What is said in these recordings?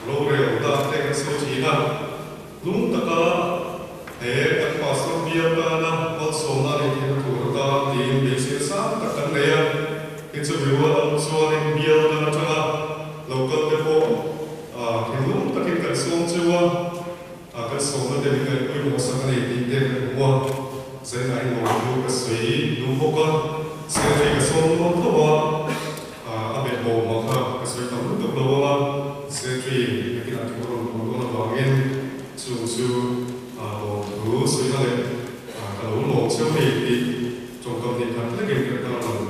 lo re da te ka so chi na lung ta ka he ka pa so bia ta na ko so na le ki tu ta ti be se sa ta kan le ya ki chu bi wa so ne bia ta cha la lo ka te po ki lung ta ki ka so chu wa ka so na de ka ko mo sa ne ti de ka wa se na i lo lu ka sui lu ho ka se ri ka so mo to wa a be mo ma ka ka sui ta lu to lo wa Secretary, making a tour of Login to Bruce, so you know, a little so maybe to go the country,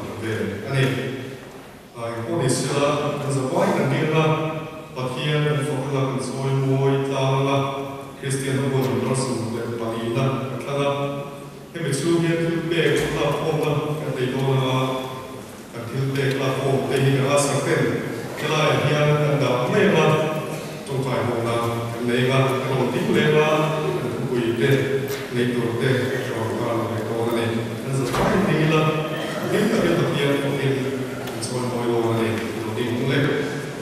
and Polisilla, and the boy and Dilla, but here and Fokula and Soy Moy, Tala, Christian Woman, Russell, and Palina, Kala, and it's two here to beg platform, and they don't until they platform, they ask a pen. Cái hiện đang đọc mấy mà trong phải một là lấy mà cái đầu tiên lấy mà quỷ tê lấy đồ tê rồi vào cái đồ này nên giờ phải đi là những cái việc tập hiện đầu tiên xong mọi đồ này đầu tiên cũng lấy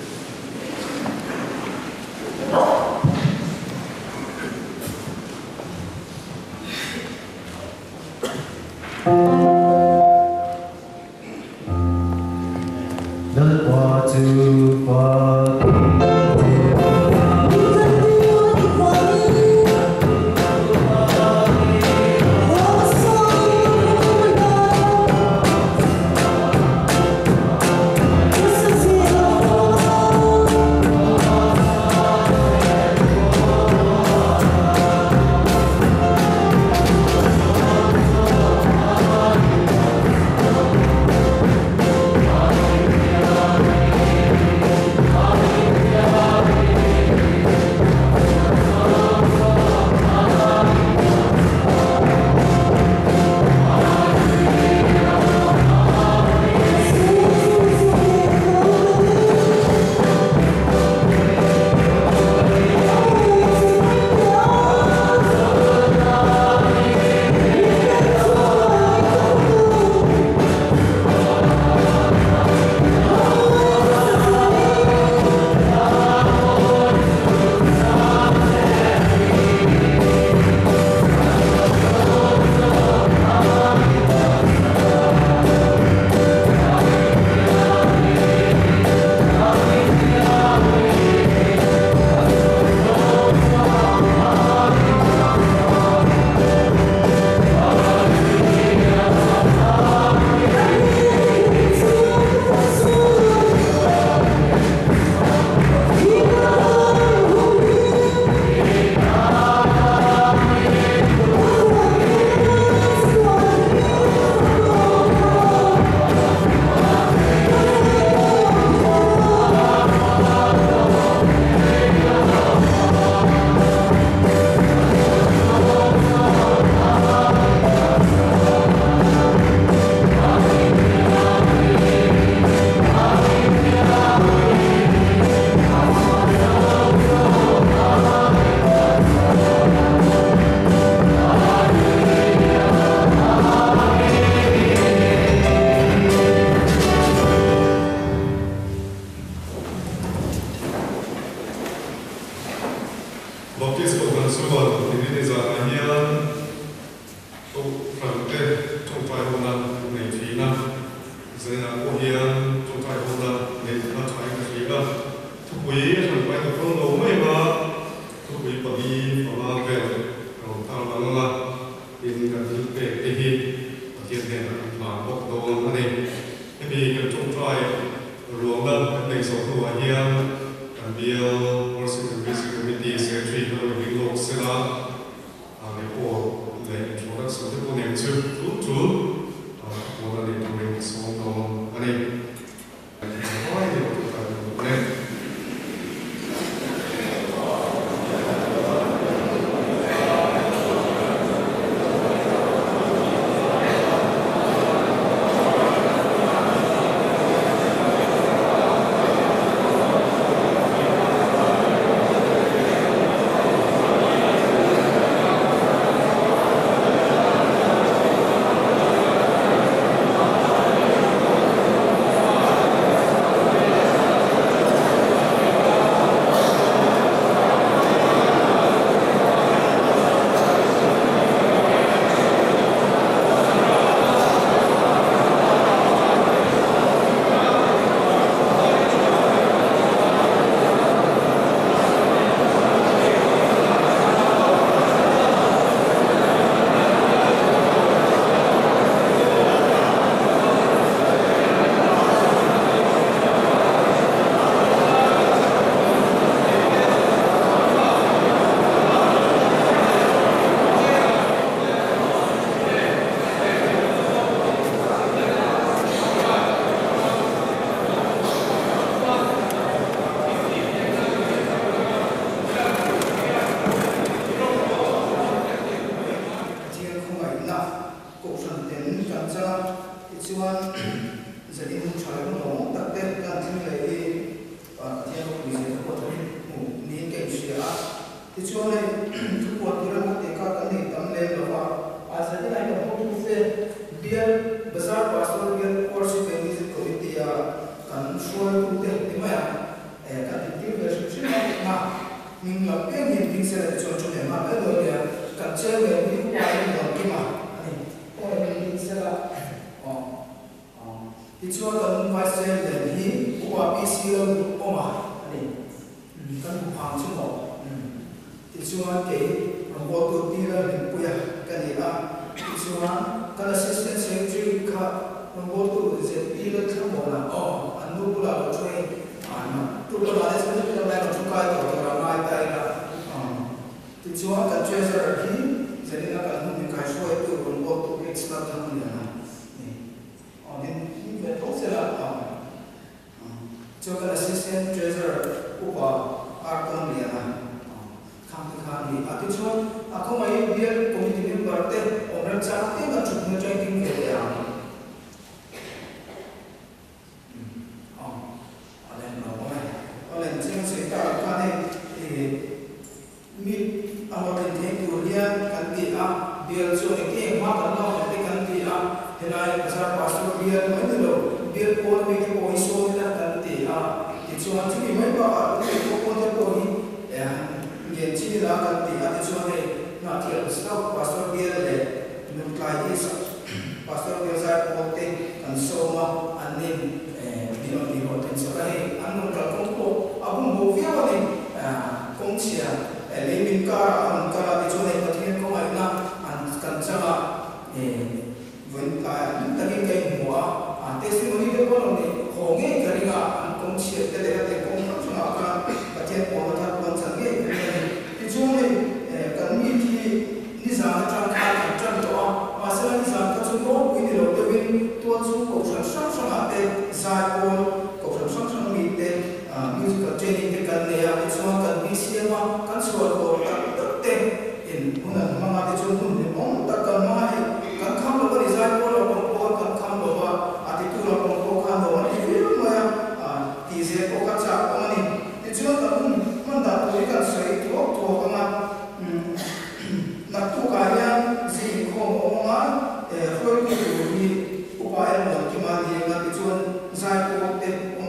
to forgive. mình là biết mình sẽ là chọn chọn để mà cái rồi là cần chơi về những cái này cái mà này ôi mình sẽ là thì cho cần phải xem để đi qua PCO ô mà này cần hàng chung một thì cho cái vô tu ti là mình bây giờ cái này là thì cho cái assistant secretary cả vô tu sẽ đi lên thang bộ là anh tu là một chuyện tu là sẽ được làm lại một chút cái của làm lại tại là thì cho cái treasurer thì sẽ đi là cái mình cái số itu vô tu extra thang này nên về tốt sẽ là cho cái assistant treasurer của Arkham này là khang đi à thì cho không ai biết committee member thế ông ra chắc thế là chụp một cái kinh nghiệm đấy lên trên sự ta cái này thì mi ông lên thế tu liên căn đi bill cho cái mà cần nó cái căn đi thế này pasal pastor bill mấy điều bill của mình cái bộ số là căn đi thì cho anh chỉ mấy bảo cái bộ của bộ đi hiện chỉ là căn đi thì cho này nó thì sao pastor bill để mình cái gì pastor bill ra bộ tiền cần số mà anh nên đi vào tiền số này anh muốn cái công cụ abang bộ phiếu này công chia lấy mình cả anh cả thì cho này có thể có ai na anh cần sao vẫn là những cái mùa testimony đó có lòng này hồ nghe cái này anh công chia cái này là công tác cho họ cả cái chuyện của họ vẫn sản xuất thì cho này cần như thì đi ra trang khai trang đó mà sẽ đi ra các trung quốc cái điều đầu tiên tuân thủ cuộc sống sang hạt tệ giải phóng cuộc sống sang mỹ tệ musical training cái cần này thì cho cần đi xem các số của các tệ in hunan mga thì cho hun thì ông ta cần mai các khám đồ cái giải phóng là công cụ các khám đồ thì tu là công cụ khám đồ thì ví dụ mà thì sẽ có các trạng của mình thì cho cần mình đã tôi cần sấy thuốc mà nạp tu cá nhân gì không ông khơi cái gì upaya mo kimani nga pichon zai ko te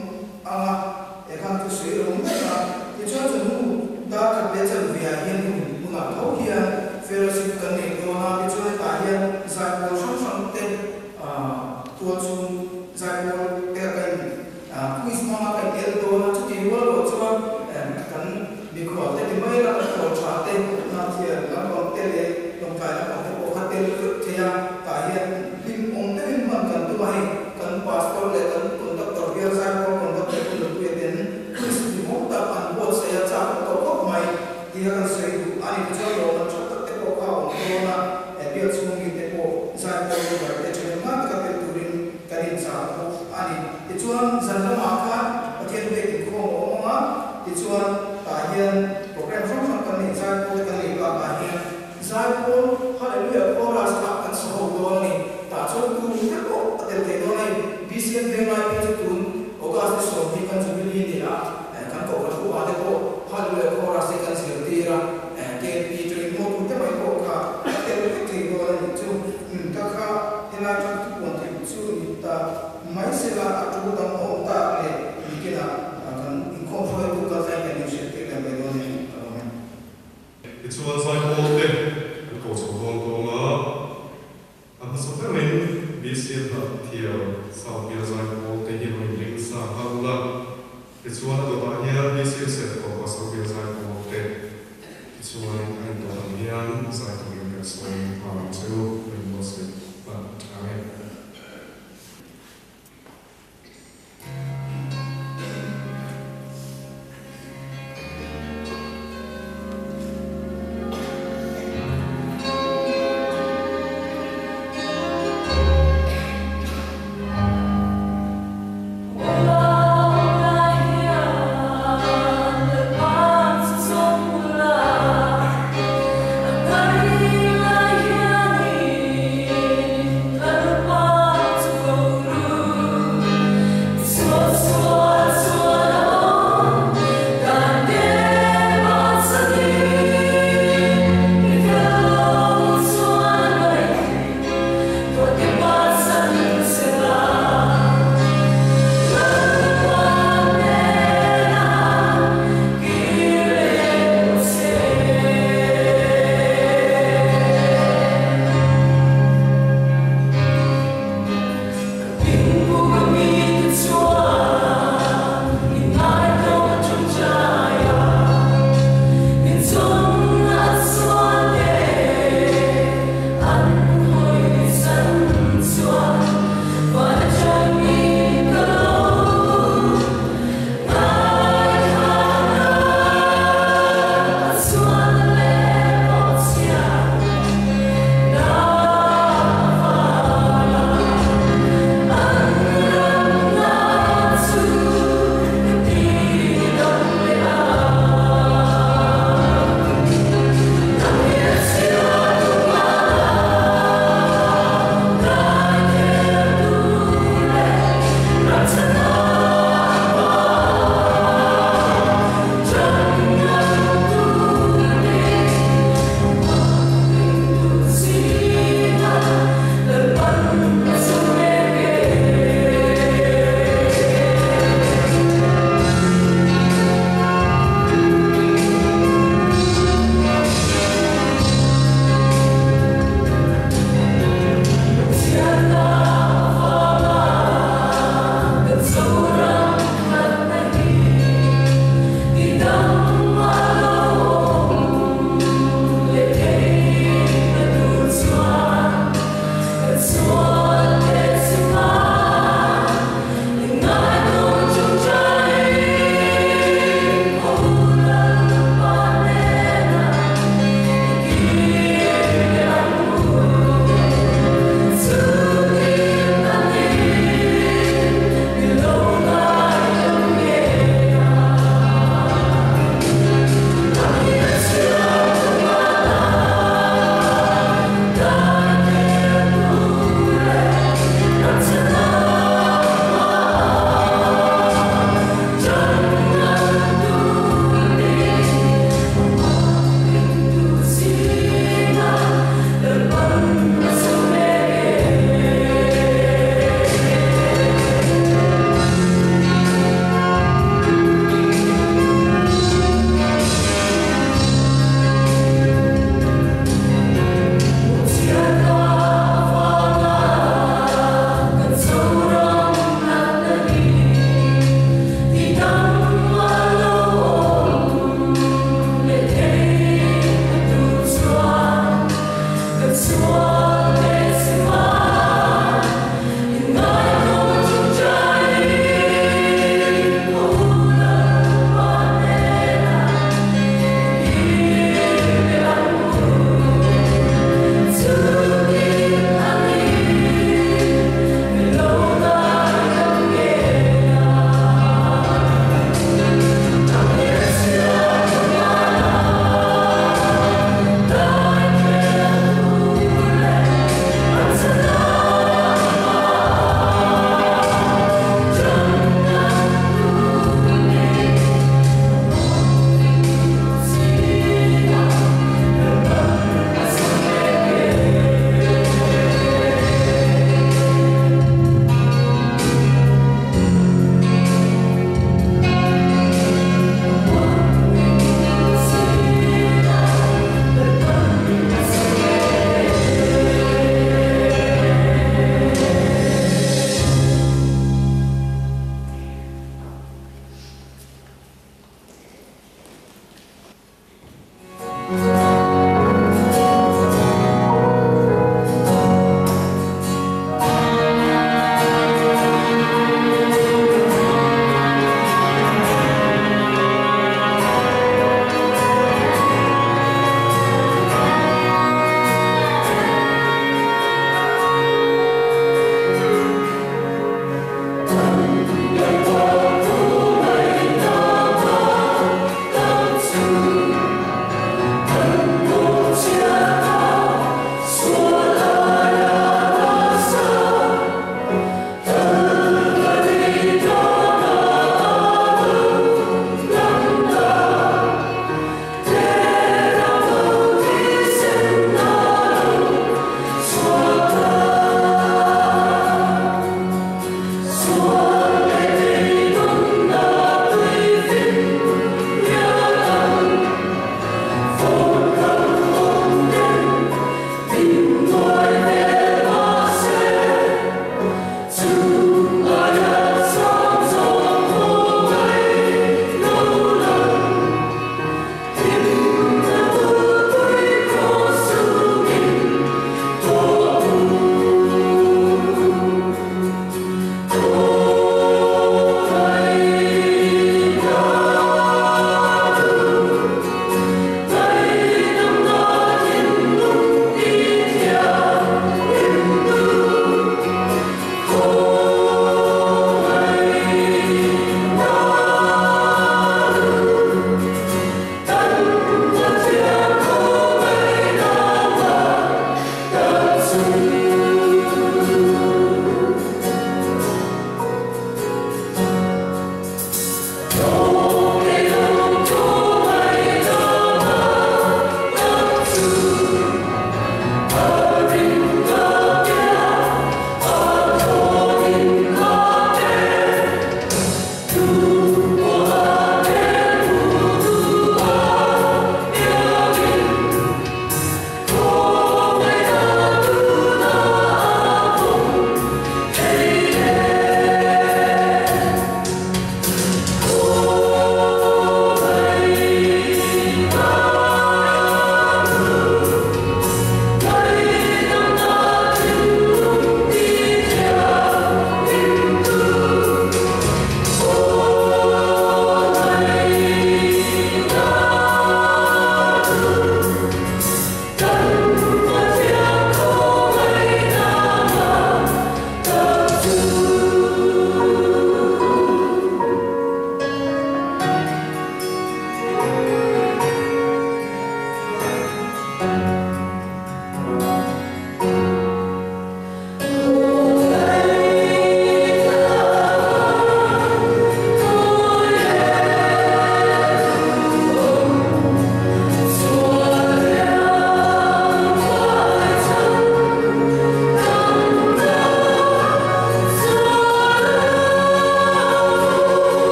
ekan tu sui rom na pichon tu da ka pecha via hian mu na thau hian fellowship kan ne ko na pichon ta hian zai ko sang te tu chun zai ko te kan quiz ma ka tel to na chu ti wo lo chuan kan mi ko te ti mai la ko cha te na hian la ko te le long kai la ko ha te te ya ta hian ông tới mình cần tu hành cần pastor để cần conductor biar saya mau conductor itu lebih dan di muka anggota saya cakap toko mai dia kan saya itu ani bicara orang cakap teko kau corona biar semua kita teko saya mau berarti cuma mat kata turin karin satu ani tujuan saya makan bagian baik kau ngomong tujuan bagian program sama kan ni saya pun kan ni bagian saya pun haleluya orang akan sehodo ni cho tu thế bộ để thế đó này đi xem về mai cái tu ở cái sự sống thì cần chuẩn bị gì đó cần có cái khu vực đó hay là có ra sẽ cần sửa đi ra cái đi cho những mô thế này có cả cái cái đó là những chú các cái thế này cho tu quan thì chú ta mấy sẽ là chú ta ông ta để cái là cần không phải tu cái gì cái sẽ cái là cái đó này cái chú anh sai cô thế cái cổ số con cô mà so for me, this is not here. So here's like all the healing links are held. It's one of the here. This is it for us. So here's like all the. It's one kind of here. So I can explain how to remove it. But amen. Hãy subscribe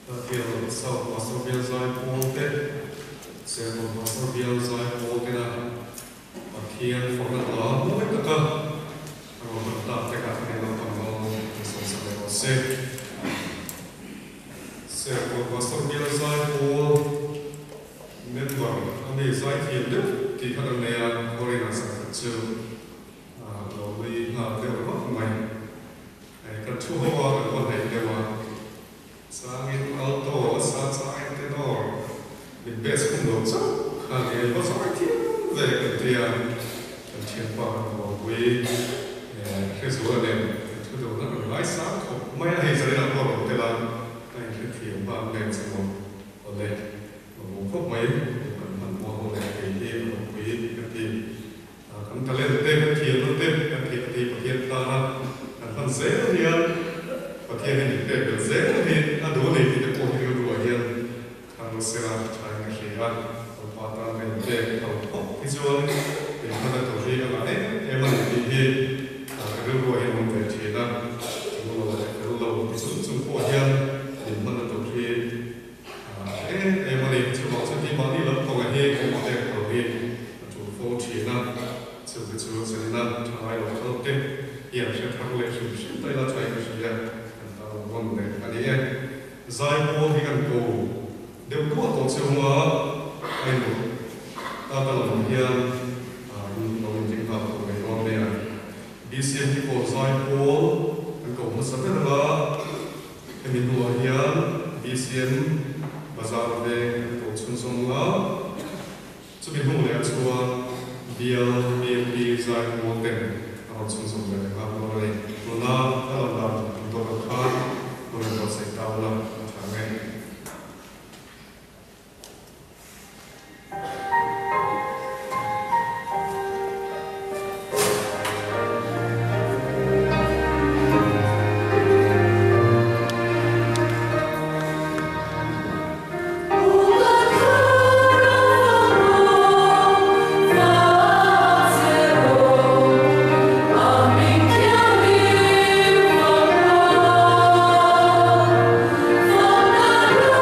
Hiền sau pastor biel zai polte se mo pastor biel zai polte na hiền phong na la mo ta ka ro ta te ka ne no pa mo so sa le se mo pastor biel zai pol net wa ami zai hiền de ki ka ne ya kori na sa chu lo li ha de ro mai ai ka chu ho wa ko ne de wa Sangin alto, sangin tenor. The best conductor, and the was our team. They can take part of we. Here's one of them. To the right side, my eyes are in a lot of the land. I can feel about them some of that. Một mấy mình mua hồ này thì một quý cái cũng ta lên tên thì nó tên thì hiện ta phần dễ thì và khi mình để được dễ thì nó đủ để thì được có nhiều đuổi hiện hàng sẽ là trái cái gì đó và ta mình để đầu óc cái chỗ thì nó là tổ chức là đấy em mình thì cái đuổi hiện mình về chỉ là chúng nó là cái lâu thì chúng có hiện thì mình là tổ chức em mình chỉ bảo cho đi bảo đi lớp còn cái hiện cũng để tổ chức chủ phố chỉ là sự cái chỗ sẽ là trái là không tem hiện sẽ thắng lợi sự đây là trái cái gì đó vấn đề anh ấy giải phẫu thì cần cầu đều có tổ chức mà anh ta làm hiện làm chính pháp của người Việt Nam BCM thì có giải phẫu cần cầu một số là mình nói hiện BCM bazar về tổ chức xong là cho mình không lẽ cho BLB giải phẫu tiền tổ chức xong về các loại là làm tổ chức khác tôi có sẽ tạo ra tháng ngày Oh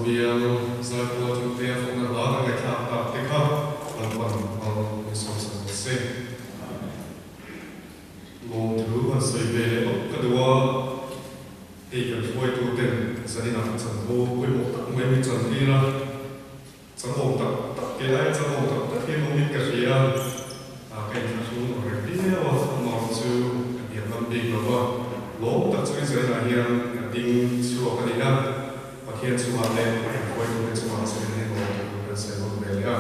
biang zai po tu te phong na la ka ka ta te kha an pan ang so so se lo tu an sai be le ka dua e ka foi tu ten zani na chan bo koi mo ta mai mi chan ti na chan bo ta ke lai chan bo ta ke mo mi ka ria a ka ni su re ti ne wa ma chu ya ban bi no wa lo ta chu zai na hian ding chu ka ni na hiện sự hoạt động của quay về sự hoạt động này của sẽ một về là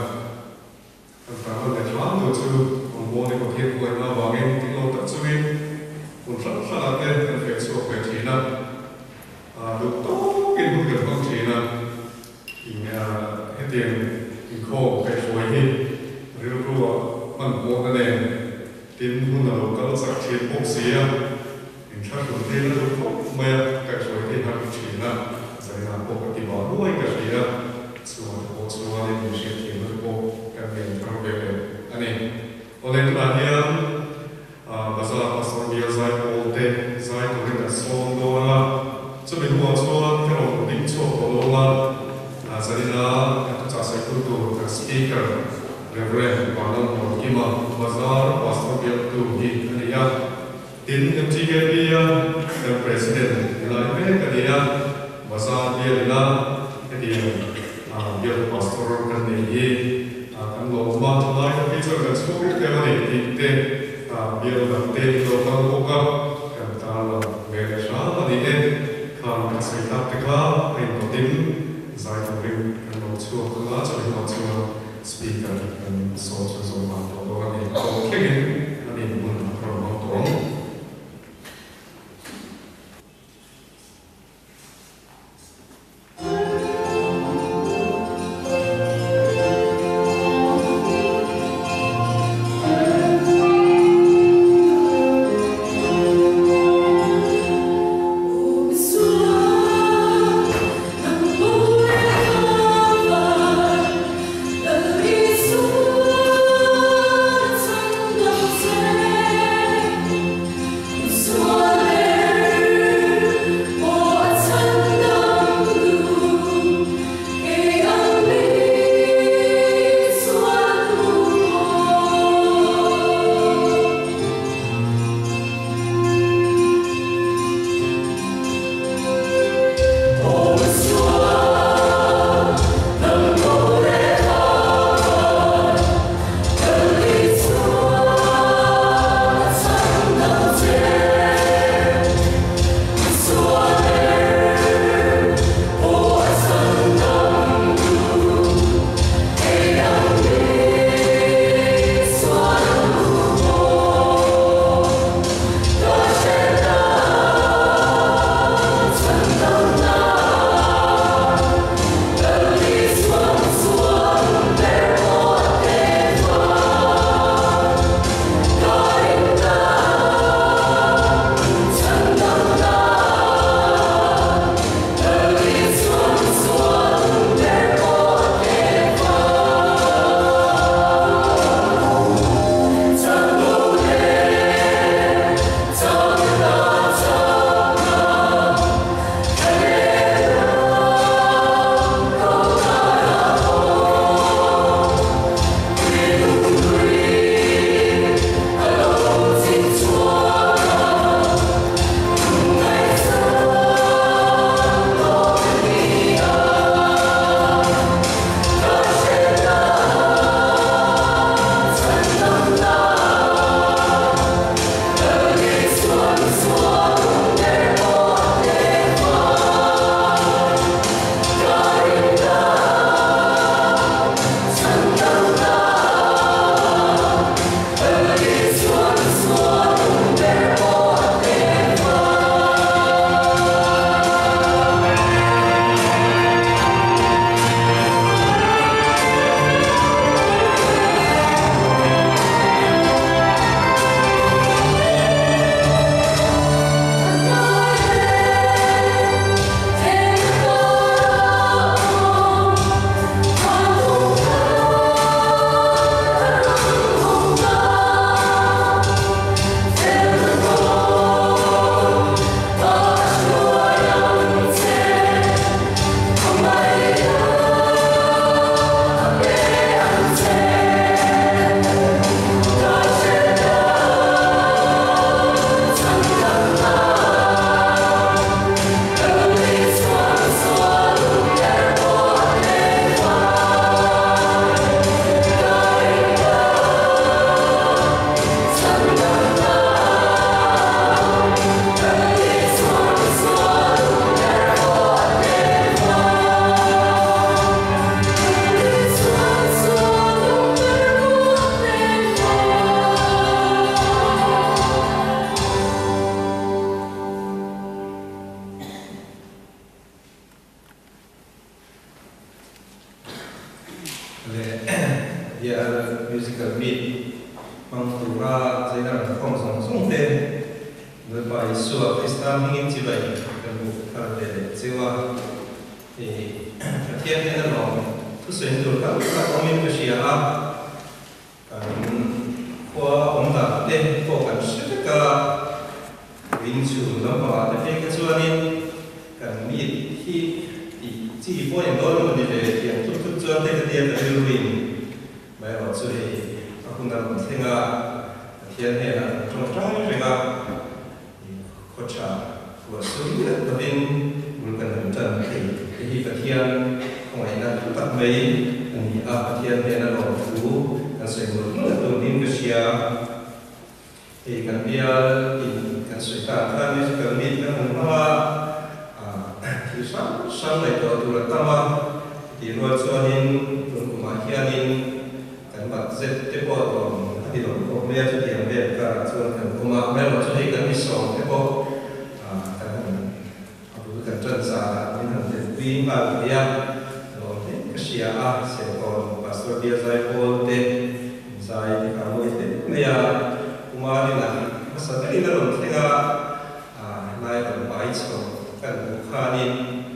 và hơn là thoáng một chút còn vô thì có hiện của nó vào bên tiếng lâu tập trung bên một rất là tên là phải số về trí năng được tốt cái mức được không trí năng thì hết tiền thì khô phải phối hi rồi rồi bằng một cái này tiền hun là lúc đó sạc tiền bốc xía thì chắc là tiền là lúc không mẹ cái phối thì hàng trí năng na pokoti ba ruai ka ria suwa le ni she ti mo ko ka me ka be be ani ole na dia bazar pastor dia zai ko te zai ko ri so do la so be huwa so ka ro ding so ko lo la zarina ka cha sai ku to ka speaker reverend banan ko ki ma bazar pastor dia tu ni ani ya tin mtg dia the president la me ka dia Masa dia lah, dia pastor kan dia, kan lo mat lah, tapi juga semua kita ni kita dia nanti lokal buka, kan kalau mereka ni kan kasih tak teka, ini penting, saya tahu kan lo semua kalau jadi lo semua speaker kan so mantap orang ni, okey ni pun orang orang. Hãy subscribe dia musical beat mang tura zaina khom song te noi bai suwa Krista hingin chi bai kan bu kar de chewa thian ne na long thu sen tur ka omin ka sia a kwa om da te ko kan se ka win chu lamba te ka chuanin kan mi hi chỉ có những đó là mình để hiện chút cho cái tiền là lưu hình bài học suy nó không làm thế nga thiên hệ là trong trái về nga có trả của suy là đầu tiên mình cần làm chân thì cái thiên không phải là chúng ta mấy thì thiên hệ là lòng phú cần sử dụng là đầu tiên cái xia thì cần bia thì cần sử dụng cả như cần biết cái mình hoa sang này đó tu là tama thì nói cho nên chúng cũng mà hiện nên cái mặt rất tế bào đó thì nó có mấy cái điểm về cả cho nên cũng mà mấy nó cho nên cái mình sống tế bào cái cái chân sa nên là cái vi mà cái rồi cái xia sẽ còn pastor bia giải phone thế giải thì cả mỗi thế mấy cũng mà nên là sao cái đó là thế là này còn bài số cái khá nên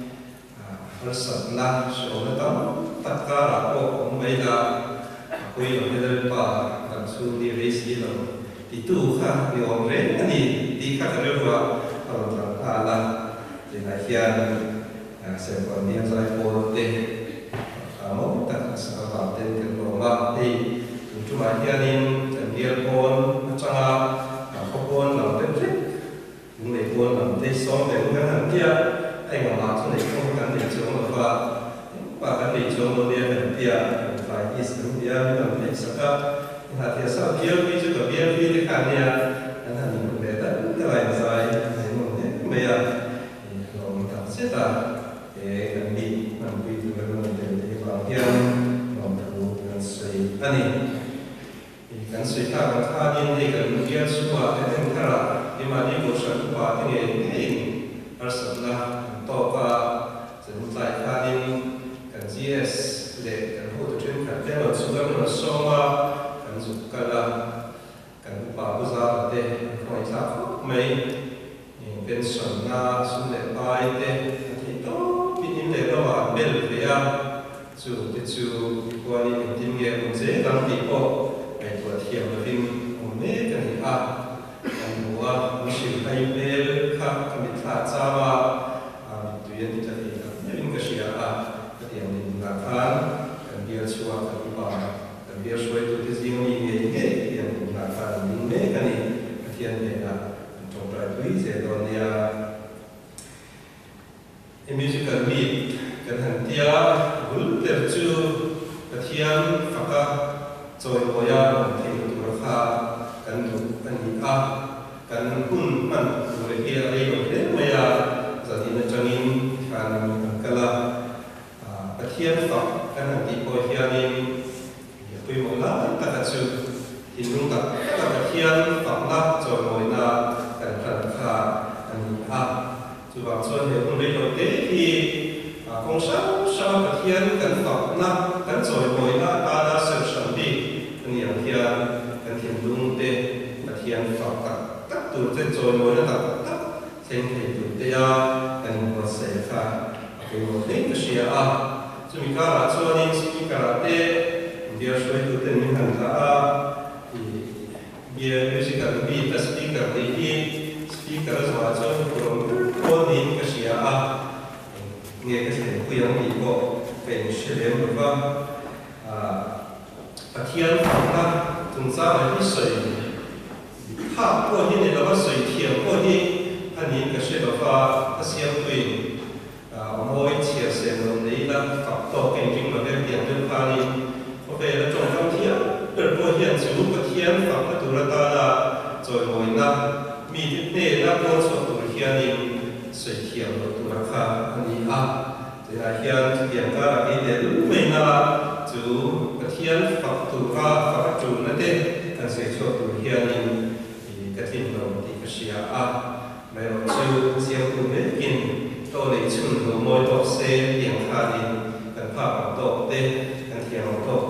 Rasulullah SAW tatkala ko umaila ako'y nilalapa ang suli resilo itu ka ni omre ani di ka karewa ang ala dinahian sa pamilya sa ipote amo tak sa kabaten ke Roma di tumahianin tanggil pon tsaka pon ng temple nung pon ng tesong ng dia anh mà làm cho này không cần để chống mà và cần để chống nó bia cần bia phải ít dùng bia cần để sắc là thì sao bia ví dụ cả bia ví thì cả nhà anh là mình cũng để tất cái này sai này mình thế bây giờ rồi mình tập sẽ là để cần đi làm ví dụ cái mình để vào bia làm thủ cần suy anh ấy cần suy khác mà khác nhưng thì cần bia suy cái thêm khác là nhưng mà đi cuộc sống qua cái nghề Rasulullah toka sentai kadin kan GS le kan hotu tren kan tema sugam na soma kan zukala kan pa buza de koi sa mai pension na sunle pai de ti to pinim le no wa bel ya chu te chu kwani tim ge mun se dam ti ko ai to thiam na vin me kan a kan wa mushil ai bel kha kan tha chawa tuyên thì chắc là những cái gì à cái điểm mình làm phán cần bia xua cần bảo cần bia xuôi từ cái gì mình nghĩ cái điểm mình làm phán mình mấy cái này cái thiên này là trong trái túi sẽ còn nhà em musical beat cần hành tia vul ter chu cái thiên phật rồi boya thì tụi nó cần đủ cần cần hun man rồi kia đây rồi đấy bây giờ thì nó cho nên kan kala pathian fa kan di ko hianin ya pui mo la ta ka chu hinung ta pathian fa la cho moi na kan kan kha ani a chu ba chuan he kun rei lo te hi kong sa pathian kan fa na kan choi moi na ta da se sam di ani ya hian kan thian dung te pathian fa ta tu te choi moi na ta sen he tu te ya kan ko se kha cái một cái gì à chúng mình cả là cho nên chúng mình cả thế bây giờ tôi tự tin mình hàng cả thì bây giờ nếu chỉ cần bị ta speaker thì speaker rồi cho tôi có nên cái gì à nghe cái gì cũng giống như có về sự liên một vòng thiên phật chúng ta là cái sự tháp của những này là cái sự thiền của những anh nhìn cái sự đó là siêu tuyệt mỗi chia sẻ một lý là phật tổ kinh kinh mà cái tiền đơn pha đi có thể là trong trong thiên được có hiện chủ của thiên phật là tu la ta là rồi mỗi năm mi nề là con số tu thiên đi sự thiền của tu la pha anh đi thì là hiện thiền ta là cái để lúc mình là chủ của thiên phật tu la phật chủ nó thế là sự cho tu thiên đi thì cái thiên đồng thì cái gì mà nó chịu siêu tu hết kinh tôi lấy chừng của môi tóc xe tiền khá đi cần phá bằng tóc tê cần thiền bằng tóc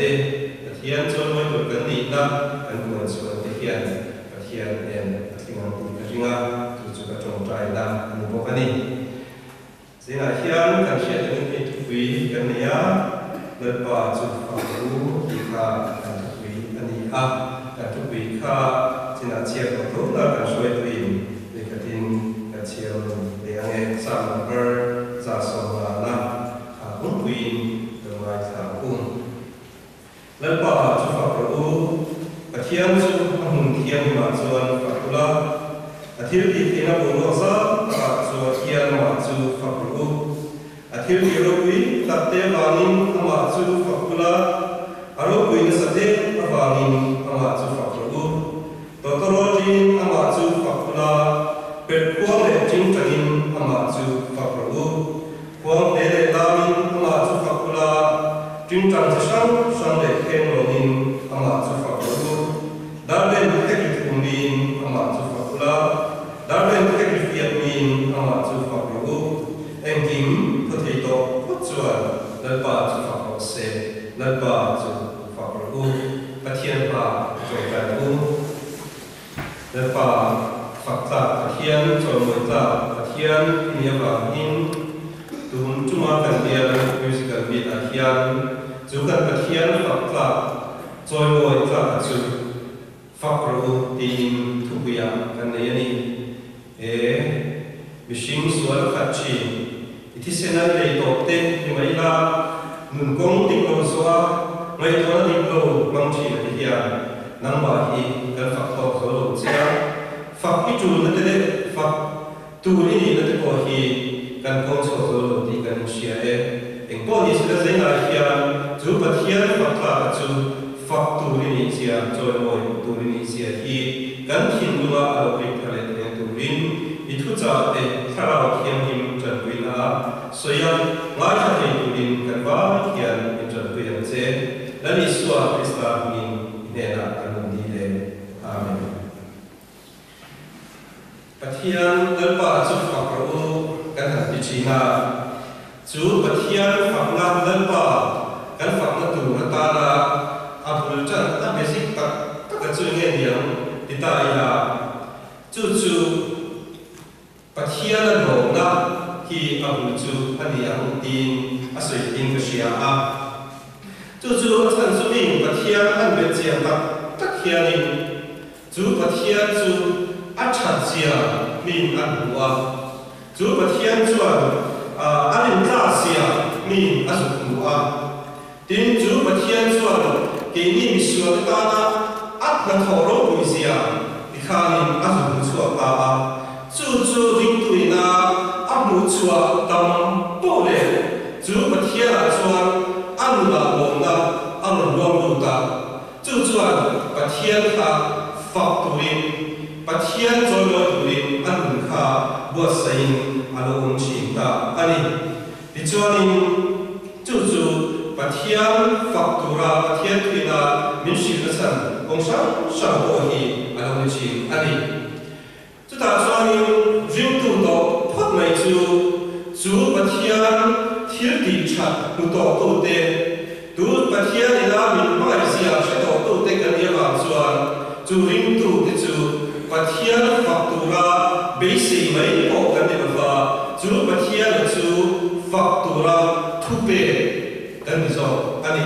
te Pathian chon moi tur kan ni na kan kuan suan te hian Pathian en atinga pu ringa tu chu ka tong trai na mu bo kani sina hian kan sia te ni tu wi kan nia le pa chu fa ru ki kha kan tu wi ani a kan tu wi kha sina chia ko to na kan soi tu in le ka tin ka chia le ange sa number za so na cũng quyền từ ngoài xã hội lần bỏ cho Phật tử và thiên su hùng thiên mà chuan Phật tử là thiên địa thiên là bốn ngôi sao và chuan thiên mà chu Phật tử thiên địa rồi quý tập tế vàng in mà chu Phật tử là rồi quý nó sẽ tế vàng in mà chu Phật tử tổ tổ chính mà chu Phật tử là biệt quan hệ chính trần mà chu Phật tử quang để làm in mà chu Phật là chính trần sẽ sang để khen ngợi in mà chu Phật đã lên cách thực hiện mà chu Phật là đã lên cách việc in mà chu Phật em kính có thể tổ quốc chuẩn lần ba chu Phật sẽ lần ba chu Phật và thiên bà rồi đại lần ba Phật ta thiên rồi người ta thiên nghĩa vàng in tun cuma kan dia musical beat akhian juga akhian fakta joy boy ta chu fakru tin thuya kan yani bishing sual khachi itisena le topte ni maila nun kong ting lo soa ngai thona ting lo mangchi akhian nangba hi kan fakto so lo chia fak itu na te fak tu ni na te ko hi kan kong so so di kan sia eng po ni sila zai na hian chu Pathian fakta chu fak tu ni sia joy moi tu ni sia hi kan thin lua alo ri thale te tu rin I thu cha te thara khiam him chan wina soya ngai tha te tu rin kan ba hian in chan wi che lani suwa Krista min ne na kan ni le amen Pathian dal pa chu fak ro kan han China chu Pathian phak na dan pa kan phak na tu na ta na abul chan ta basic tak ka chu nge niang ti ta ya chu Pathian na lo na ki abul chu ani ang tin asoi tin ka sia a chu san su ning Pathian an be chiang tak hian ni chu Pathian chu a chat sia min an huwa chu Pathian chuan alim ta sia min asuk nuwa tin chu Pathian chuan ke ni misua ta na at na thoro pu sia ikhanin asuk chuwa pa chu ring tuina amu chuwa tam po le chu Pathian chuan anula bomna anul lom ta chu chuan Pathian kha fak tuin Pathian joy tuin anun kha buat sain alo cinta ani dicuanin cucu Pathian faktura Pathian tuina min silsan kongsang sahohi alo cin ani kita cuanin rintu do pot mai cu Pathian thil di chat nu to to te tu Pathian ila min Malaysia se to te kan ya ba chuan cu rintu te cu Pathian faktura base mai po kan de ba chu Pathian chu faktura thupe kan zo ani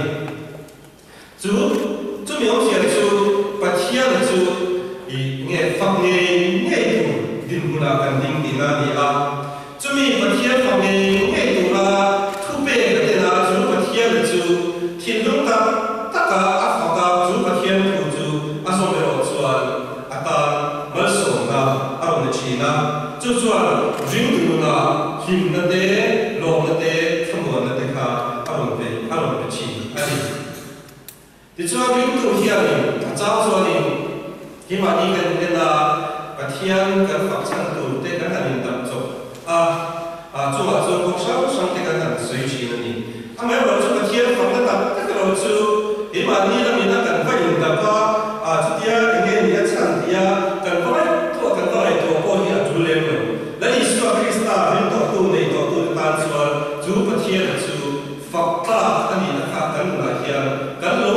chu miao sia chu Pathian chu I nge fak nge tu din huna kan ding dina ni a chu mi Pathian fak nge tu la thupe kan de na chu Pathian chu thin lung ta taka a faka chu Pathian chu asomero chuan ata malso na aron china chu chuan ring tu na him na te lo na te thamo na te kha aron pe chi ani ti chuan ring tu hian ta chao chuan ni hi ma ni kan ne na Pathian kan fak chan tu te kan hanin tam cho chu ma chu kok sang te kan han soi chi na ni a mai ro chu Pathian fak na ta ka ro chu hi ma ni la mi na kan vai in ta pa chu tia nge ni a chan tia kan vai to po hi a tu le lo la ni su Krista rin to tu tan chuan chu Pathian chu fakta ani na kha kan na hian kan lo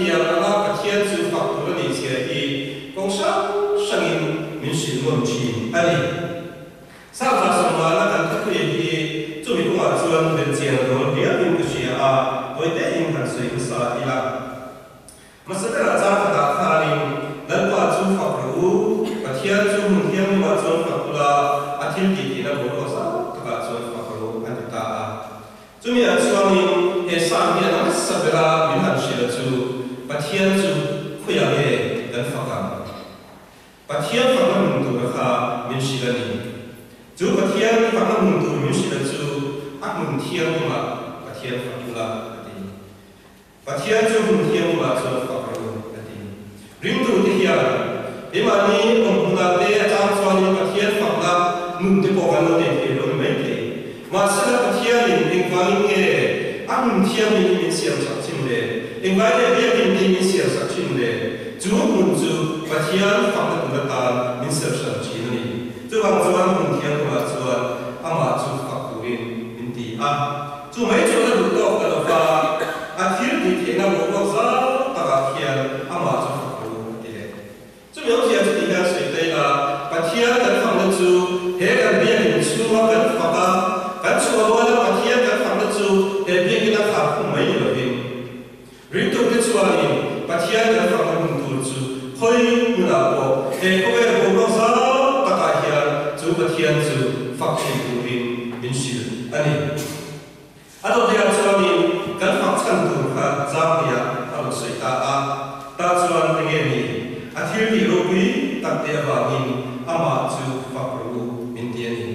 thiam anga pathian chu fak tu ni chia hi kong sa sangin min sil mon chin ani sa fa soma na kan thu hi chu mi kuma chuan ben chiang ro dia min ku sia a oi te in han sei sa ila masatara cha ta kha ni dan pa chu fak ru pathian chu mun thiam ma chuan fak la athil ki na bo ko sa ta chuan fak ru an ta a chu mi a chuan ni e sa mi na sabera min han sia chu pathian chu khuya he dan fakam pathian fakam mun tu kha min silani chu pathian fakam mun tu min sil chu ak mun thiam ma pathian fakula ati pathian chu mun thiam ma chu fakaru ati ring tu ti hian emani on huna te acham swani pathian fakla mun te pokan te te lo me te ma sala pathian in engwang nge ak mun thiam ni min siam sak chim le engwai le be min ni min siam sak chim le chu mun chu pathian fakla tu ta min siam sak chim ni chu wang chuan mun thiam ma chuan ama chu fakurin min ti a chu mai chu la du to ka lo fa a thil ti the na mo ko sa ta ka khian ama chu fakuru ti le chu yo khian chu ti ga sei te la pathian kan phang na chu he kan bia ni chu ma kan fa ka kan chu wa la pathian kan phang na chu he bia ki na kha khu mai lo hin ring tu te chu a ni pathian kan phang na mun tu chu khoi mu na ko he ko e ko sa ta ka hian chu pathian chu fak chi tu rin min sil ani ado dia chuan in kan fak chan tu kha zapia alo sei ta a ta chuan nge ni athil ni ro pi tak te ba in ama chu fak ru min ti ani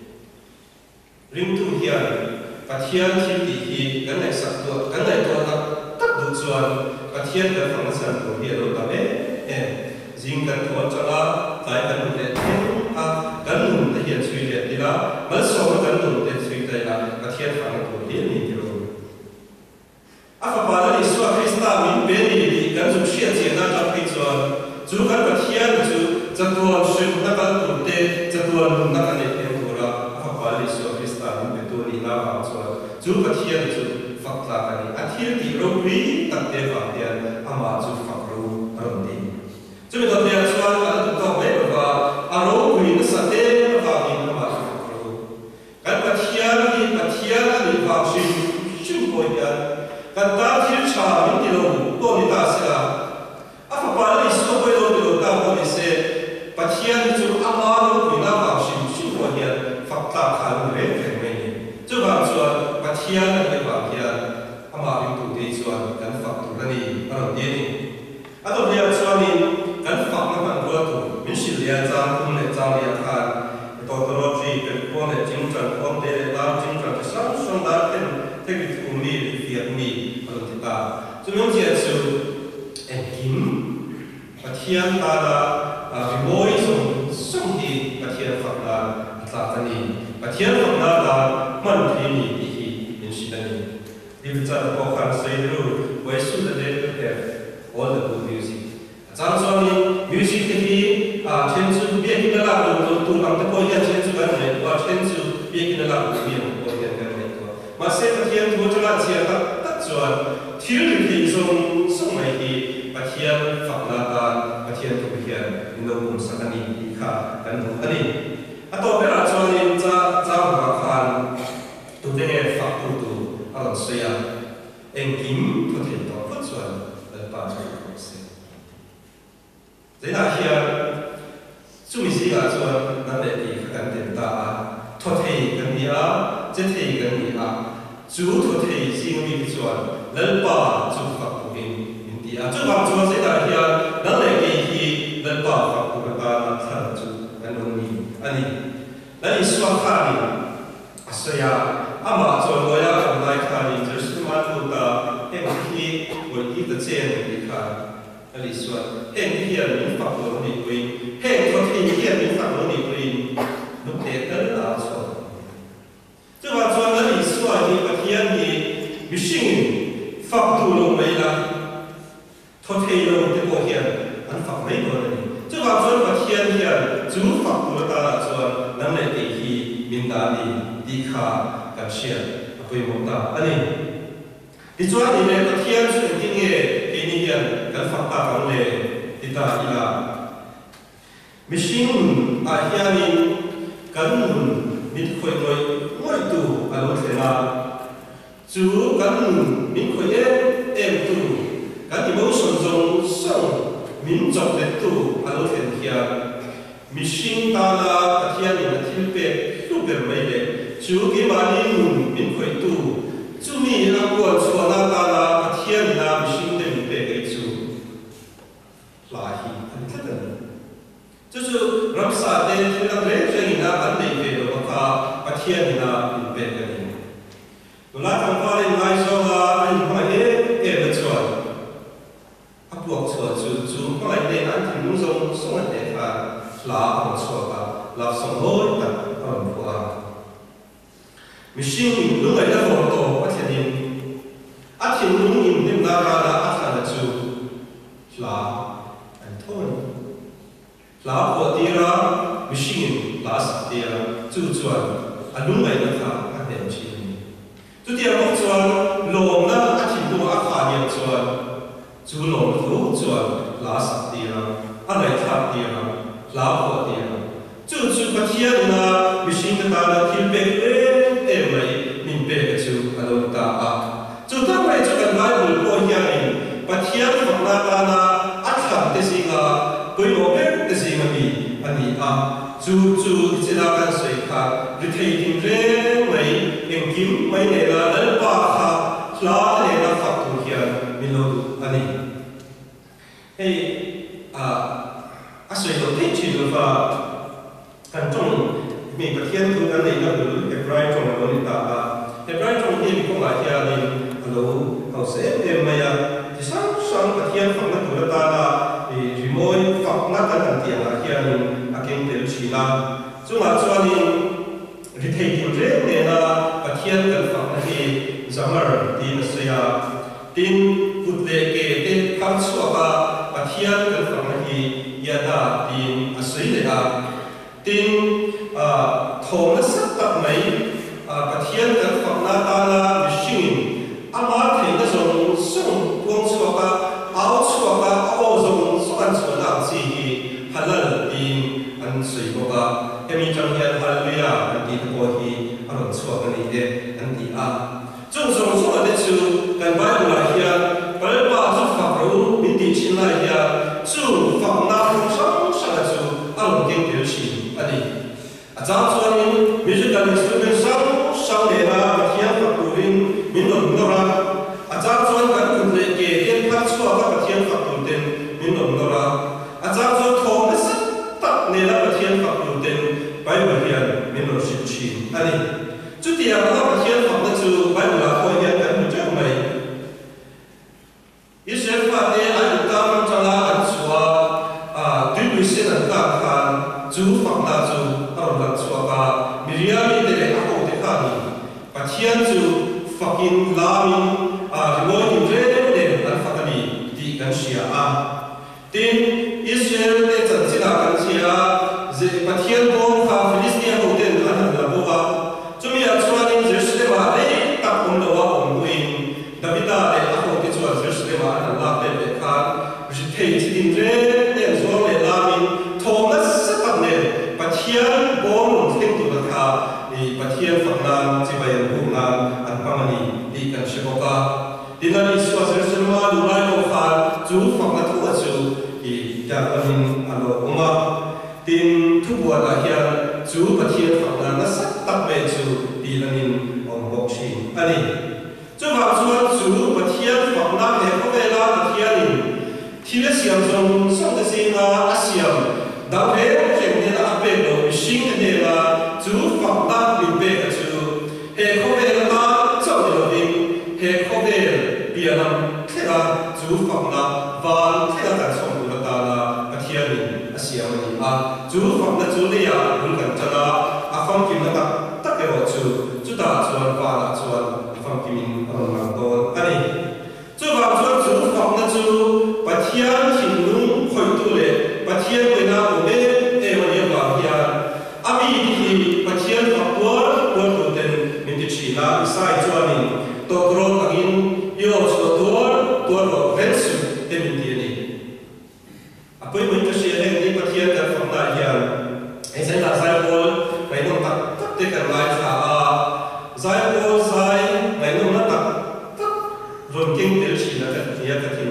ring tu hian pathian thil ti hi kan nei sak tu kan nei to tak du chuan pathian kan fang chan tu hi ro ta me jing kan thon chala tai kan le a kan nun te hian chui le ti la mal so kan nun te chui te la pathian fang tu hi ni ti ro a fa ba ni so krista min be ni ni kan chu sia che na ta pi chuan chu kan pathian chu chatuan shin na kan tu te chatuan na kan ne te tu ra a fa ba ni so krista min be tu ni na ba chuan chu pathian chu fak ta kan ni a thil ti ro ri tak te fa hian ama chu fak ru ron ni chu mi to dia chuan kan tu to me ba a ro ri na sa te ba ni ama chu fak ru kan pathian ni ba shin shin ko hian kan ta thil cha min ti lo to ni ta sa a fa pa ni so ko lo ti lo ta ko ni se pathian chu ama ro ni na ba shin shin ko hian fak ta kha lu re ke me ni chu ba chuan pathian ni ba hian ama rin tu te chuan kan fak tu la ni a ro ni a to dia chuan ni kan fak na kan ro tu min sil lia chang kum le chang lia khan to to ro ji pe ko le jing chan ko te le ta jing chan sa son da ten te ki tu ni fiat ni a ro ti ta chu mi ji chu en kim pathian ta la vi moi song hi pathian fak la ta ta ni pathian fak la la man thi ni ti hi in si da ni if it's a ko khan sei ru why should they have all the good music chang so ni music hi chen chu bia ki la lo tu ang te ko ya chen chu kan ne wa chen chu bia ki la lo bia ko ya kan ne ko ma se pathian tu cha la chia ta chuan thil ri song mai hi pathian fak la ta pathian tu hian no kum sakani kha kan nu ani a to be ra chuan in cha ba khan tu te ne fak tu a lo se ya en kim tu te to ko chuan pa cha ko se thế là hiện chúng mình sẽ là cho nó để đi cái đến ta thoát thầy cái gì á chết thầy cái gì á chú thoát thầy xin mình cho lần ba chú phật của mình đi á chú phật cho sẽ là hiện nó để đi khi lần ba phật của ta thành chú anh ông mình anh ấy đi xoa khai à xoay à mà cho người ta còn lại khai thì chỉ mà tu ta em khi một ít cái chuyện đi khai ali suat heng hian min fak lo ni kuin heng tho thi hian min fak lo ni kuin nu te ta la so chu ba chuan ali suat ni pathian ni mi sing fak tu lo mai la tho thi lo te ko hian an fak mai lo ni chu ba chuan pathian hian chu fak tu ta la chuan nam le ti hi min da ni di kha kan sia apoi mo ta ani di chuan ni le pathian chu ti nge ke ni hian fakta kan le kita ila mishing a hianin kan min khoi noi moi tu alo thena chu kan min khoi em tu kan emotion zong song min chok le tu alo then hia mishing ta la hianin thil pe super mai le chu ki mani min khoi tu chu mi na ko chuana ta la hianin na mishing de min pe ke chu la hi an thatan chu ramsa de thila re jeng na an nei pe lo ka hianin na min pe ke ni la tang pa le ngai so la an ma he e ba chuan a buak chuan chu mai de an thim nu zong song an de ka la on chuan ka la song hoi ta on kwa mishing lu ngai da ho to a thianin a thim nu in nim na ra la a thla chu la an thon la ko tira mishing la sa tira chu chuan a lu ngai da ka a dem chi tu tia ko chuan lom na a thim tu a kha ni chuan chu lom tu chuan la sa tira a lai tha tira la ko tira chu ka thian na mishing ta na thil pe e mai min pe ka chu alo ta a chu ta mai chu kan lai bul ko hian pathian phakna ta na a tham te singa koi mo pe te singa mi ani a chu chila kan sei kha ri thei tin re mai eng kim mai ne la dal pa kha hla ne na phak tu hian min lo ani hey a sei lo te chi lo fa kan trong mi pathian tu kan nei na lu hebrai trong lo ni ta a hebrai trong ni ko ma hian ni alo au se e mai a ti sang pathian phak na tu ta la ri moi phak na kan an ti a hian a ken tel chi la chu ma chuan ni ri thei tin re ne na pathian kan phak na hi zamar tin se ya tin put le ke te kham chua ka pathian kan phak na hi ya da tin a sei le a tin thom na sat tak mai pathian kan phak na ta la mishing ama thei na zong song tuang chua ka ao chua ka ao zong so an chua la chi hi halal tin an sei ko ka emi chang hian hallelujah an ti ko hi aron chua ka ni de an ti a chung zong so ane chu kan bible la hian pal pa chu phak ro min ti chin la hian chu phak na ru sang sang chu aron ken tel chi ani a chang chuan in musical instrument sang le na pathian phak ru in min non no ra a chang chuan kan kun le ke ken phak chua ka pathian phak ru ten min non no ra a chang chuan thom na sat tak ne la pathian phak ru ten bible hian min non sin chi ani chu tia na pathian phak na chu bible la ko hian kan mu chang mai Israel fa te an tam chala an chua tu sen an ta khan chu phak na chu aron la chua ka Miriam te le a ko te kha ni pathian chu fakin lamin rimoi tin re ne an fakani ti kan sia a tin Israel te chan chila kan sia ze pathian bom kha Philistia ho ten an la bo a chumi a chuan in Jerusalem a le tak on lo wa on buin Davida le a ho te chuan Jerusalem a an la le be kha ri thei chi tin re ne zo le lamin Thomas satam ne pathian bom theng tu la kha ni pathian faknan chi bayan hu na an pamani ti kan shekoka dinani swa Jerusalem a lu lai ko kha chu fakna thu a chu i ya anin alo oma tin thu bua la hian chu pathian fakna na sak tak be chu ti lanin om bok chi ani chu ma chuan chu pathian fakna he ko be la pathianin thile siam zong song te singa asiam dau he chen ne la pe lo mishing ne la chu fakna min be ka chu he ko be la chau ni lo din he ko be pianam thela chu fakna van thela ka chong tu ta la pathianin asiam ni a chu fakna chu le ya bul kan chala a fam kim na ta ke ro chu ta chuan pa la chuan fam kim in aron mang don ani chu ba chuan chu fakna chu pathian hin lung khoi tu le pathian we na u ne e ma ye ba hian ami hi pathian fakwa ko tu ten min ti chi la sai chuan in to ro angin yo chu tor ro vel su te min ti ni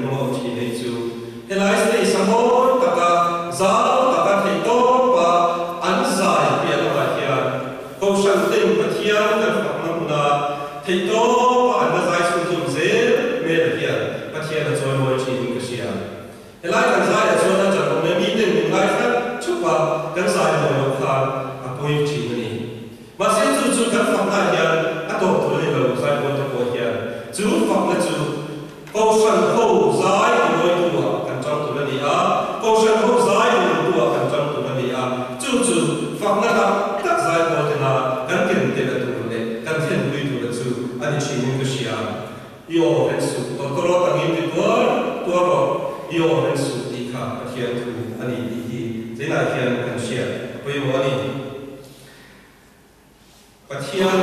mo chi nei chu helai stay samor taka zao taka theito pa an zai pia la hian ko shan tem pathian kan fakna na theito pa an zai su tu ze me la hian pathian a choi mo chi ni ka sia helai kan zai a chona cha ko me mi ten ni lai kha chupa kan zai mo yo kha a poi chi ni ma se chu kan fakna hian a to tu le lo zai mo to ko hian chu fakna chu ko shan ho zai mo tu kan chong tu ni a ko shan ho zai mo tu kan chong tu ni a chu fakna ka tak zai mo te na kan ken te la tu le kan ken tu tu la chu ani chi ni ka sia yo ren su to ro ta ngi ti to ro yo ren su ti kha pathian tu ani hi ze na hian kan sia poi mo ani pathian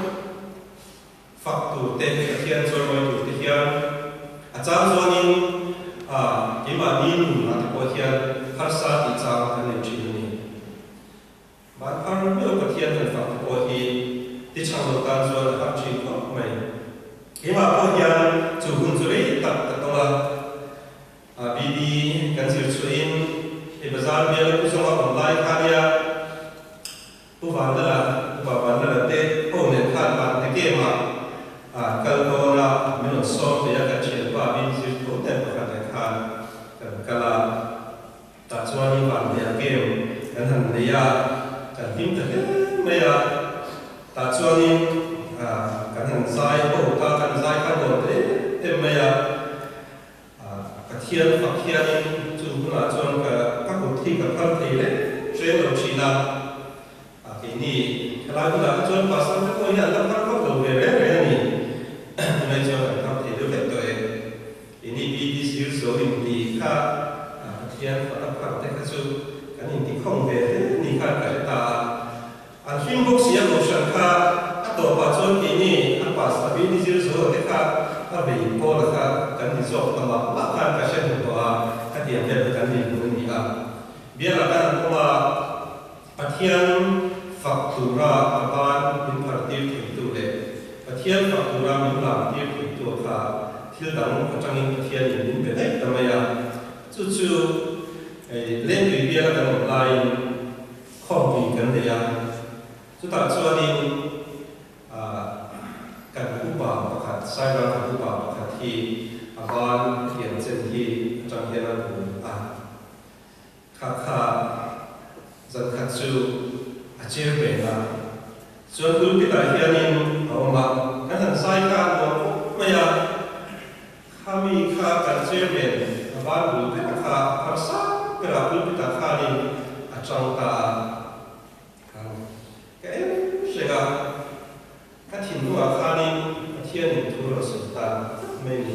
fak tu te pathian choi mo tu te hian a chang zonin ke ma nin na te ko hian har sa ti chang kan nei chi ni ban har me pathian kan fak ko hi ti chang lo kan zo har chi ko mai ke ma ko hian chu hun zu rei tak ta to la BD kan sir chu in e bazar me ku so ma online kha ya tu van da la tu van da la te ko ne khan ban te ke ma kal ko na me no so te ya ka chen pa bin sir to te pa ka te khan kan kala ta chuan ni van ya ke kan han ne ya kan him te me ya ta chuan ni kan han sai ko ta kan sai ka do te me ya ka thian fa khian chu na chuan ka ko thi ka phal thi le chen lo chi na ke ni kala ku la chuan pa san ko ya la phal ko do ve ve ni mai chuan ka thi do ve to e ni bi di sil so in di kha thian fa ta phal te ka chu kan in ti khong ve ni kha ka ta an film box ya ko shan kha to pa chuan ke ni an pa sa bi di sil so te kha ta be ko la kha kan ni zo ta ma pa kha ka shen to a ka ti am le kan ni ku ni a bia la kan ko ma pathian faktura aban min partir thi tu le pathian faktura min la ti thi tu kha thil dang ka chang in pathian in be dai ta ma ya chu len bi bia la kan online khom bi kan de ya chu ta chuan in kan ku ba pakhat sai ra kan ku ba pakhat hi aban hian chen hi chang hian an ku a kha zan khat chu a cher be na chuan tu pi ta hian in ma kan han sai ka mo ma ya khami kha kan cher be aban bu pe kha har sa pe ra tu pi ta kha ni a chang ta ka se ga ka thin nu a kha ni thian ni tu ro su ta me ni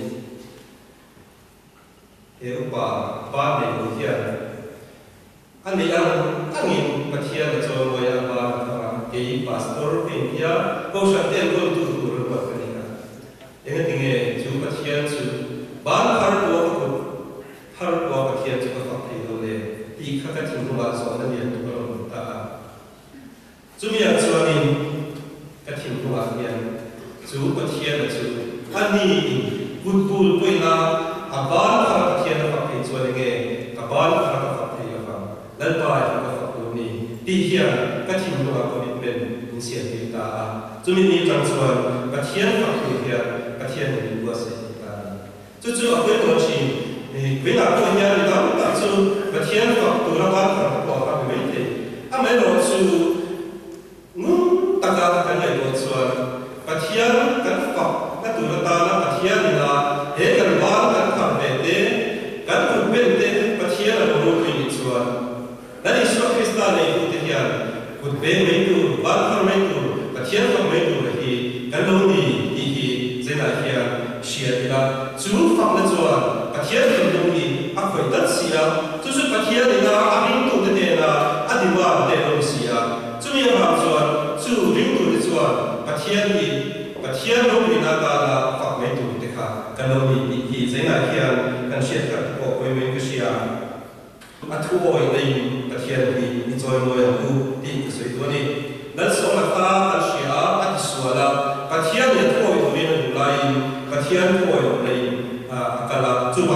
e upa ba ne bu hian an ni angin pathian cho mo ya ba ke pastor pin ya ko shan ten ko tu ro ba ka ni na eng ting e chu pathian chu ban har ko pathian chu ka thei lo le ti kha ka thin nu a so na ni tu ro ta chu mi ya chuan in ka thin nu a hian chu pathian chu ani bul bul poina aban kha pathian ka thei chuan nge aban kha ka thei ya ka dal pai ka fa ko ni ti hian ka thin nu a ko ni ben in sia ti ta chu mi ni chang chuan pathian ka thei hian pathian ni bu se ta chu a ko to chi ve na ko hian ni da ta chu pathian ka tu ra ban ka ko ka me te a me lo chu nu ta ka ka nei lo chuan pathian kan fa na tu ra ta na pathian ni na he kan ban kan kha ve te kan ku ben te pathian a lo ni chuan na ni so krista nei ku te hian ku be me tu ban kha me tu pathian ka me tu hi kan lo ni hi zena hian sia ti la chu fa na chuan pathian kan lo ni a khoi tat sia chu pathian ni na a ring tu te na a di wa te lo sia chu mi ha chuan chu ring tu te chuan pathian lo ni na ta la fa me tu te kha kan lo ni hi zena hian kan sia ka ko ko me ka sia a thu oi nei pathian ni choi lo ya ku ti soi tu ni dal so la ta a sia a ti suala pathian ni thu oi tu ni na lai pathian thu oi nei a kala chu ba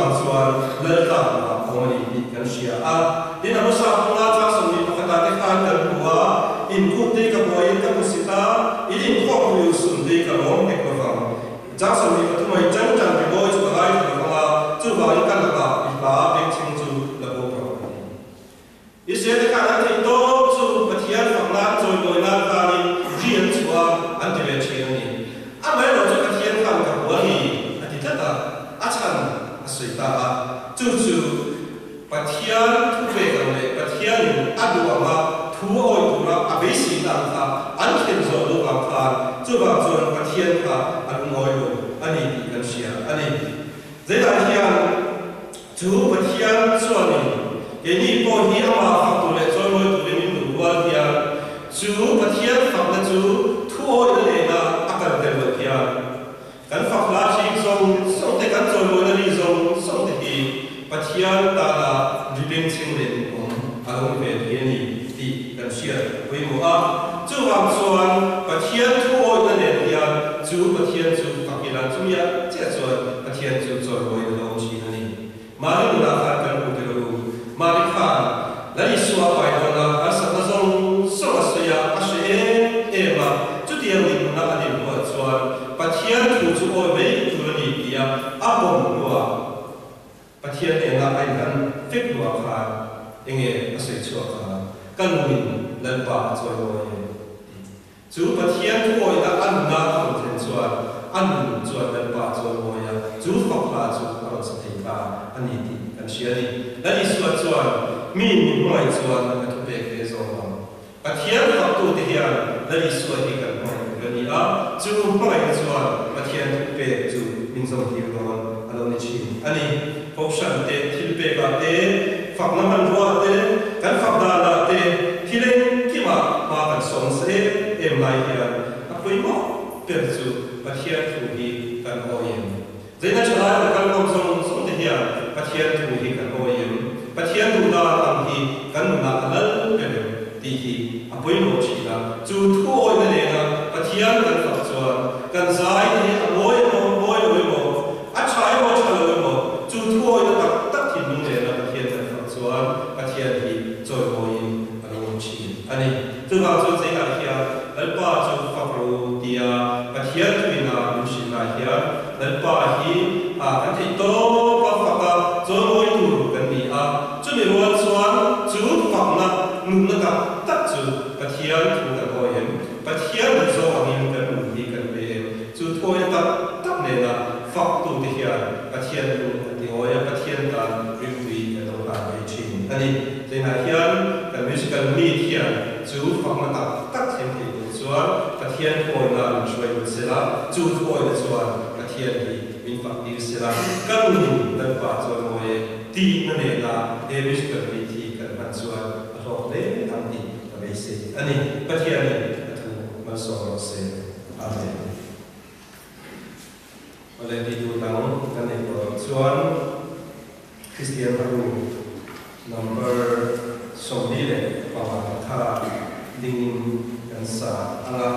vàng xuân lơ cả ông ấy đi gần xia đi nào sao không là cha sống đi bắt ta cái khăn gần bùa in cút đi cái bùa in cái bùa xịt in khó hiểu sum đi cái món cái vàng cha sống đi cái tụi chân chân cái bùa chú cái cái vàng chú vào in cái là bên trên chú là bùa vàng ý sẽ cái khăn thì tốt chú bắt hiện vàng lá rồi bùa lá cái in riêng chú anh thì về chuyện này anh lấy rồi chú bắt hiện khăn cái bùa này anh thì thật anh chẳng suy ta chú bắt hiện thu về cái này bắt hiện anh đùa mà thu ôi thu là anh bị xịt làm ta anh khiến rồi lúc làm ta chú vào rồi bắt hiện ta anh ngồi luôn anh đi gần xia anh đi dễ là hiện chú bắt hiện xuân này cái này bao nhiêu mà học tụi lại rồi ngồi tụi mình đủ qua hiện chú bắt hiện học là chú thu ôi cái này là anh cần tiền vật hiện kan fak la chi song te kan choi moi na ri song te hi pathian ta la dipeng ching len along ve hi ni ti kan sia oi mo chu wang chuan pathian thu oi na len ya chu pathian chu pakila chu ya che chuan pathian chu choi moi na lo chi na ni mari na kha kan u te lo mari kha la i suwa pai do na asa na song asya ashe ema chu ti ya ni na ani mo chuan pathian thu chu oi mai thu ni dia abom lua pathian e na ai nan fik lua kha enge asai chua kha kan min lan pa choi oi chu pathian thu oi na an na kham then chuan an chuan lan pa choi oi ya chu khok la chu ro sa thei ta ani ti kan sia ni la i suwa chuan mi mai chuan ka thu pe ke zo ma pathian khok tu te hian la i suwa hi kan ni chu mai chuan pathian pe chu min zong hi ron alo ni chi ani option te thil pe ba te fak na man wa te kan fak da la te thilen ki ma kan som se em lai hian a pui mo pe chu pathian thu hi kan hoyem zaina chala kan kom som te hian pathian thu hi kan hoyem pathian thu da am hi kan na alal pe ti hi a pui mo chi la chu thu oi na le na pathian kan fak chuan kan zai ni a moi mo a chai mo chalo mo chu thu oi na tak thin nu le na pathian kan fak chuan pathian hi choi moi a lo chi ani chu ga chu sei la hia alpa chu fak ro dia pathian tu na lu shin na hia alpa hi a kan thei to pa fak ka choi moi tu kan ni a chu mi ro chuan chu fak na nu na ka tak chu pathian tu kan hoyem pathian zo angin kan nu hi kan be chu thoi tak ne na fak tu te hian pathian tu ti hoya pathian ta ri ka to ka be chin ani te na hian kan musical meet hian chu fak na tak chen ti tu chuan pathian khoi na lu shoi lu sela chu khoi na chuan pathian hi min fak ti sela kan nu nan pa cho moe ti na ne na e musical meet hi kan man chuan a ro le am ti ka be se ani pathian ni Masuk se, amen. Oleh itu tahu kan itu cuan Kristian baru nomor 9 pawatha dingin dan sa ala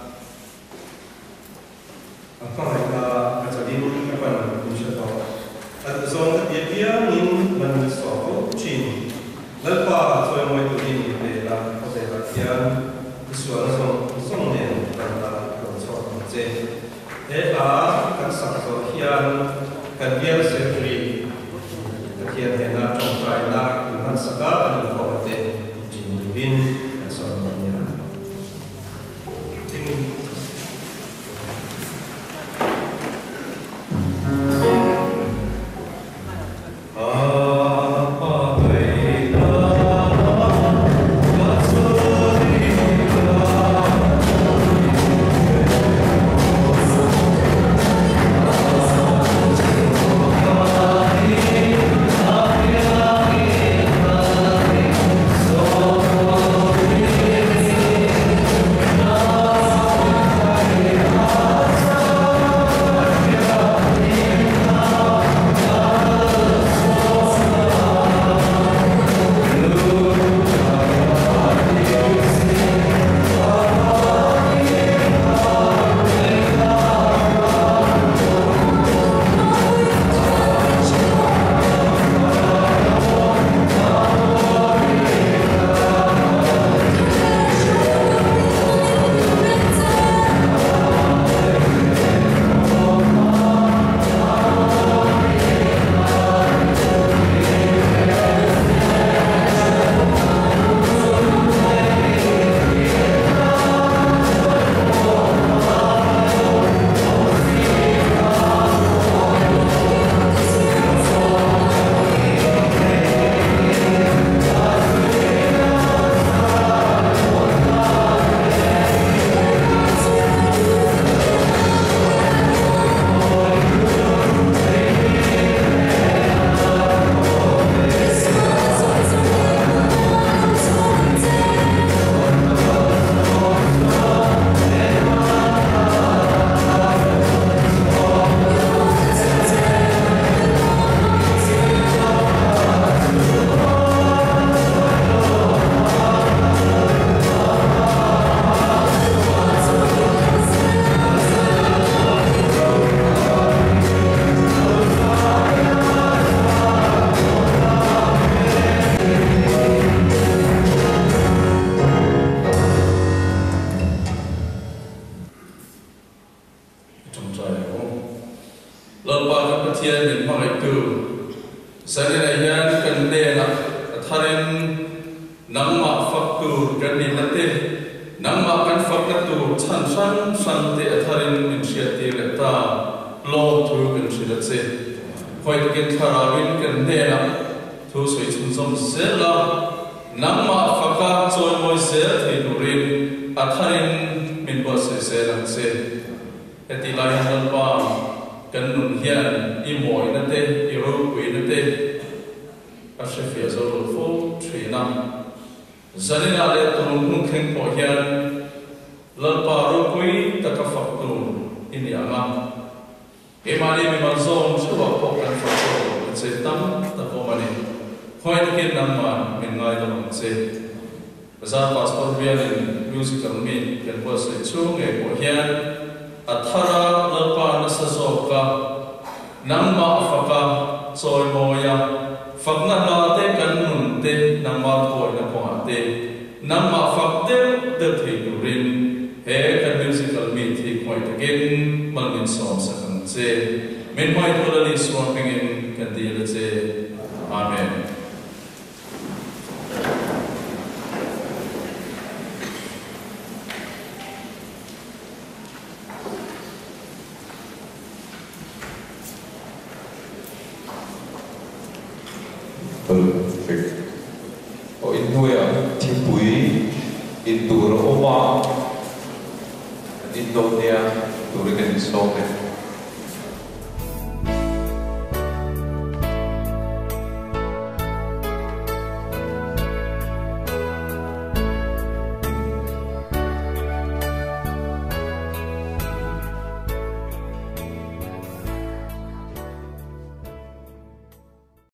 apa mereka kacadin kapan insyaallah ada zon dia ingin mensoal chin lepa tuan moi tu ini adalah perhatian suara song ne ta ko chon che la kan sak so hian kan bial se free kan hian he na tong trai na kan saka an ko te jin bin so nia ting Oh Sanina yan kandela atharin nangma faktur kandinate nangma kan fakatu chan san te atharin initiate leta law to considerate point again tharawin kandela to soi chunsom zela nangma faka choi moi se thinurin atharin min boss se lang se eti layan ba kan nun hian imoi na te iro kui na te a shefia zo lo fo trina zanina le tunun hun kheng po hian lalpa ro kui ta ka fak tu ini ama emani mi man zon chuwa po kan fak tu se tam ta po mani khoi na kin nam ma min ngai da mang se za pastor bian musical mi kan po se chu nge po hian athara lalpa na sa zo ka nangma afaka choi moya fakna na te kan nun te nangma thoi na ko ate nangma fakte de thiurin he kan musical mi thi khoi takin malmin som sa kan che men mai tholali swam pengin kan di le che amen. Perfect. O inhuya tipui intur oma Indonesia turikan isoke